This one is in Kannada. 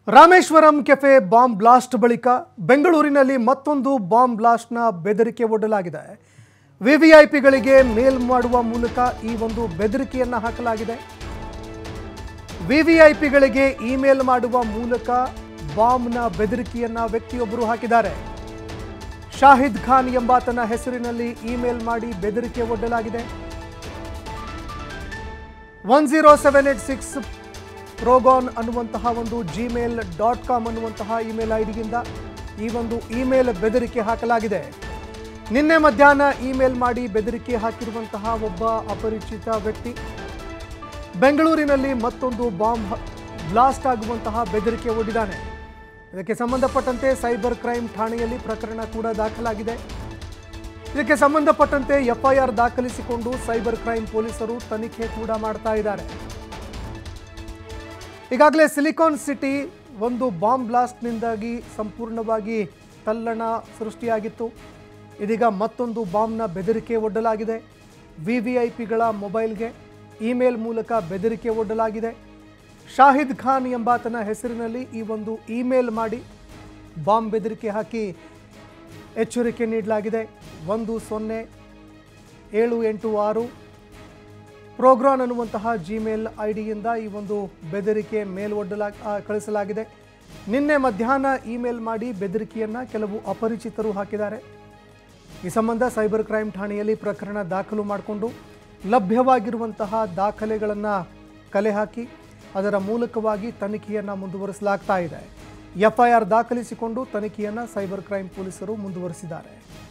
ರಾಮೇಶ್ವರಂ ಕೆಫೆ ಬಾಂಬ್ ಬ್ಲಾಸ್ಟ್ ಬಳಿಕ ಬೆಂಗಳೂರಿನಲ್ಲಿ ಮತ್ತೊಂದು ಬಾಂಬ್ ಬ್ಲಾಸ್ಟ್ನ ಬೆದರಿಕೆ ಒಡ್ಡಲಾಗಿದೆ. ವಿವಿಐಪಿಗಳಿಗೆ ಮೇಲ್ ಮಾಡುವ ಮೂಲಕ ಈ ಒಂದು ಬೆದರಿಕೆಯನ್ನು ಹಾಕಲಾಗಿದೆ. ವಿವಿಐಪಿಗಳಿಗೆ ಇಮೇಲ್ ಮಾಡುವ ಮೂಲಕ ಬಾಂಬ್ನ ಬೆದರಿಕೆಯನ್ನು ವ್ಯಕ್ತಿಯೊಬ್ಬರು ಹಾಕಿದ್ದಾರೆ. ಶಾಹಿದ್ ಖಾನ್ ಎಂಬಾತನ ಹೆಸರಿನಲ್ಲಿ ಇಮೇಲ್ ಮಾಡಿ ಬೆದರಿಕೆ ಒಡ್ಡಲಾಗಿದೆ. 10786 ಪ್ರೋಗಾನ್ ಅನ್ನುವಂತಹ ಒಂದು gmail.com ಅನ್ನುವಂತಹ ಇಮೇಲ್ ಐಡಿಯಿಂದ ಈ ಒಂದು ಇಮೇಲ್ ಬೆದರಿಕೆ ಹಾಕಲಾಗಿದೆ. ನಿನ್ನೆ ಮಧ್ಯಾಹ್ನ ಇಮೇಲ್ ಮಾಡಿ ಬೆದರಿಕೆ ಹಾಕಿರುವಂತಹ ಒಬ್ಬ ಅಪರಿಚಿತ ವ್ಯಕ್ತಿ ಬೆಂಗಳೂರಿನಲ್ಲಿ ಮತ್ತೊಂದು ಬಾಂಬ್ ಬ್ಲಾಸ್ಟ್ ಆಗುವಂತಹ ಬೆದರಿಕೆ ಒಡ್ಡಿದ್ದಾನೆ. ಇದಕ್ಕೆ ಸಂಬಂಧಪಟ್ಟಂತೆ ಸೈಬರ್ ಕ್ರೈಮ್ ಠಾಣೆಯಲ್ಲಿ ಪ್ರಕರಣ ಕೂಡ ದಾಖಲಾಗಿದೆ. ಇದಕ್ಕೆ ಸಂಬಂಧಪಟ್ಟಂತೆ ಎಫ್ಐಆರ್ ದಾಖಲಿಸಿಕೊಂಡು ಸೈಬರ್ ಕ್ರೈಮ್ ಪೊಲೀಸರು ತನಿಖೆ ಕೂಡ ಮಾಡ್ತಾ ಇದ್ದಾರೆ. ಈಗಾಗಲೇ ಸಿಲಿಕಾನ್ ಸಿಟಿ ಒಂದು ಬಾಂಬ್ ಬ್ಲಾಸ್ಟ್ನಿಂದಾಗಿ ಸಂಪೂರ್ಣವಾಗಿ ತಲ್ಲಣ ಸೃಷ್ಟಿಯಾಗಿತ್ತು. ಇದೀಗ ಮತ್ತೊಂದು ಬಾಂಬ್ನ ಬೆದರಿಕೆ ಒಡ್ಡಲಾಗಿದೆ. ವಿವಿಐಪಿಗಳ ಮೊಬೈಲ್ಗೆ ಇಮೇಲ್ ಮೂಲಕ ಬೆದರಿಕೆ ಒಡ್ಡಲಾಗಿದೆ. ಶಾಹಿದ್ ಖಾನ್ ಎಂಬಾತನ ಹೆಸರಿನಲ್ಲಿ ಈ ಒಂದು ಇಮೇಲ್ ಮಾಡಿ ಬಾಂಬ್ ಬೆದರಿಕೆ ಹಾಕಿ ಎಚ್ಚರಿಕೆ ನೀಡಲಾಗಿದೆ. 10786 ಪ್ರೋಗ್ರಾನ್ ಅನ್ನುವಂತಹ ಜಿಮೇಲ್ ಐಡಿಯಿಂದ ಈ ಒಂದು ಬೆದರಿಕೆ ಮೇಲ್ ಕಳಿಸಲಾಗಿದೆ. ನಿನ್ನೆ ಮಧ್ಯಾಹ್ನ ಇಮೇಲ್ ಮಾಡಿ ಬೆದರಿಕೆಯನ್ನು ಕೆಲವು ಅಪರಿಚಿತರು ಹಾಕಿದ್ದಾರೆ. ಈ ಸಂಬಂಧ ಸೈಬರ್ ಕ್ರೈಮ್ ಠಾಣೆಯಲ್ಲಿ ಪ್ರಕರಣ ದಾಖಲು ಮಾಡಿಕೊಂಡು ಲಭ್ಯವಾಗಿರುವಂತಹ ದಾಖಲೆಗಳನ್ನು ಕಲೆ ಹಾಕಿ ಅದರ ಮೂಲಕವಾಗಿ ತನಿಖೆಯನ್ನು ಮುಂದುವರಿಸಲಾಗ್ತಾ ಇದೆ. ಎಫ್ಐಆರ್ ದಾಖಲಿಸಿಕೊಂಡು ತನಿಖೆಯನ್ನು ಸೈಬರ್ ಕ್ರೈಮ್ ಪೊಲೀಸರು ಮುಂದುವರಿಸಿದ್ದಾರೆ.